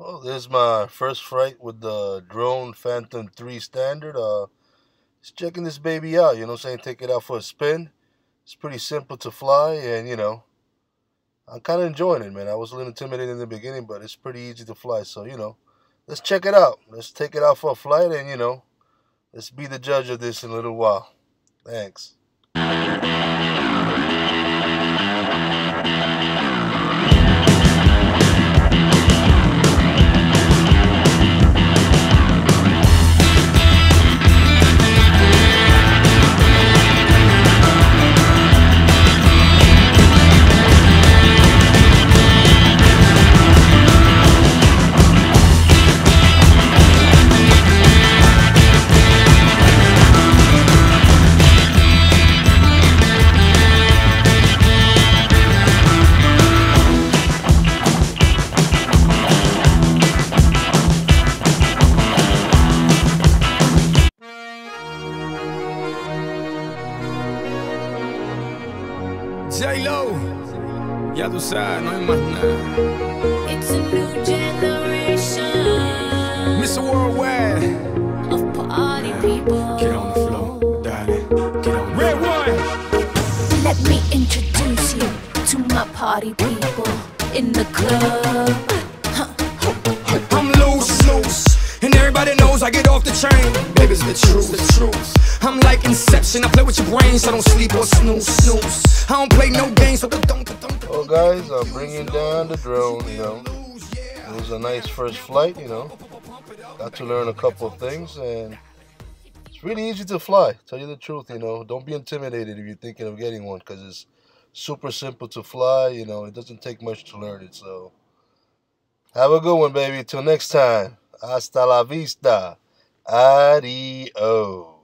Well, this is my first flight with the drone Phantom 3 standard. Just checking this baby out, you know what I'm saying? Take it out for a spin. It's pretty simple to fly, and I'm kind of enjoying it, man. I was a little intimidated in the beginning, but it's pretty easy to fly. So, let's check it out. Let's take it out for a flight, and, let's be the judge of this in a little while. Thanks. J-Lo, ya tú sabes, no hay más nada. It's a new generation, Mr. Worldwide, of party people. get on the floor, darling, get on. Red one. Let me introduce you to my party people in the club. I'm loose, and everybody knows I get off the train. Baby's the truth. I'm like Inception, I play with your brains, I don't sleep or snooze. I don't play no games, so don't. Well, guys, I'm bringing down the drone, It was a nice first flight, Got to learn a couple of things, and it's really easy to fly. Tell you the truth, Don't be intimidated if you're thinking of getting one, because it's super simple to fly, It doesn't take much to learn it, so have a good one, baby. Till next time. Hasta la vista. Adios.